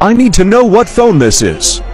I need to know what phone this is.